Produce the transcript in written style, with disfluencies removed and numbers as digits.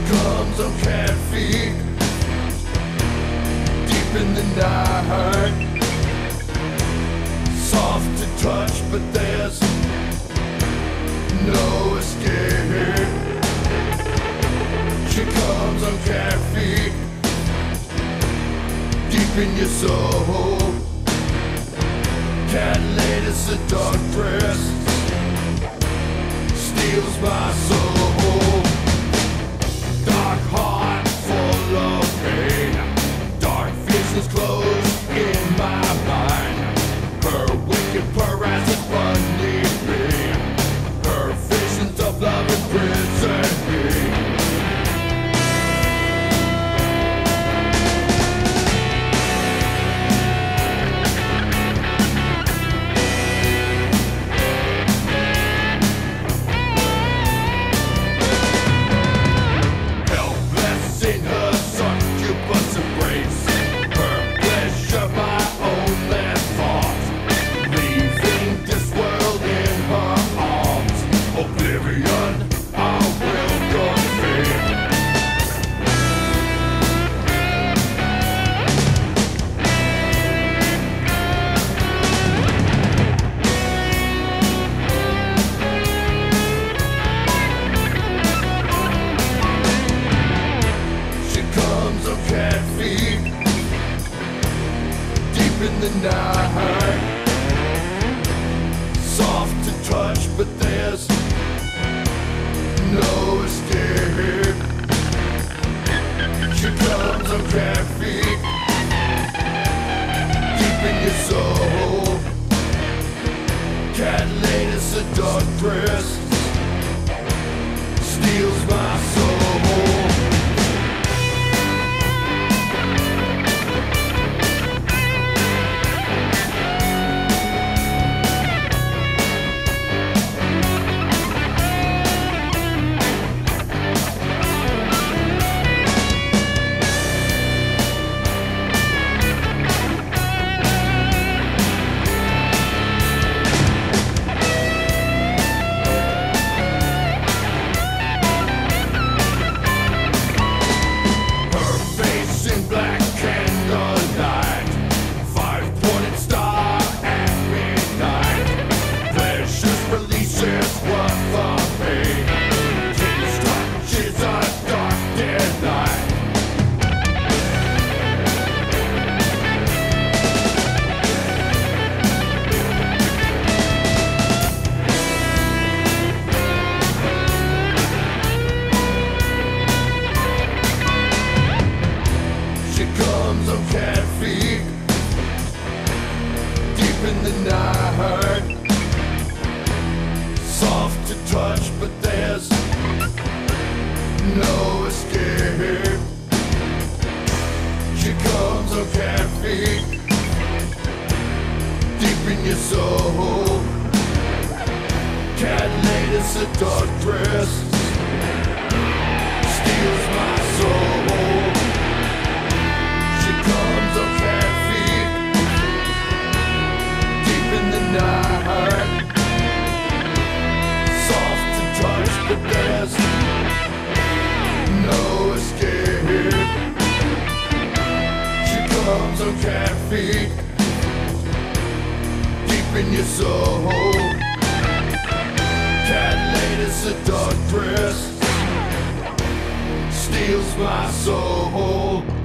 comes on cat feet, deep in the night. Soft to touch, but there's no escape. She comes on cat feet, deep in your soul. Cat lady seductress steals my soul. Dark heart full of pain, dark visions close in my mind. Her wicked purrs is beneath me, her visions of love imprison me. In the night, soft to touch, but there's no escape. She comes on cat feet, deep in your soul. Cat lady seductress steals my soul. In the night, soft to touch, but there's no escape. She comes on cat feet, deep in your soul. Cat lady seductress steals my soul. She comes on cat feet, in the night, soft to touch, but there's no escape. She comes on cat feet, deep in your soul. Cat lady seductress steals my soul.